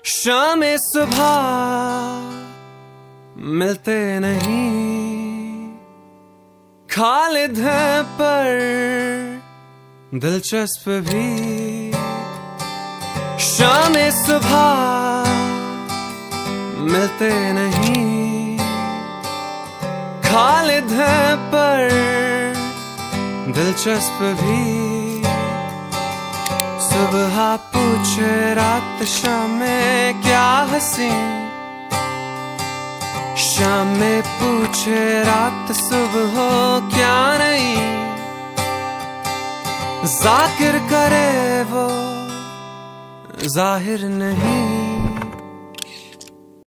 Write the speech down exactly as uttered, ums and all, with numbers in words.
शाम सुबह मिलते नहीं, खालिद है पर दिलचस्प भी। शाम सुबह मिलते नहीं, खालिद है पर दिलचस्प भी। सुबह पूछे रात शाम में क्या हंसी, शाम में पूछे रात सुबह हो क्या नहीं। जाकिर करे वो जाहिर नहीं।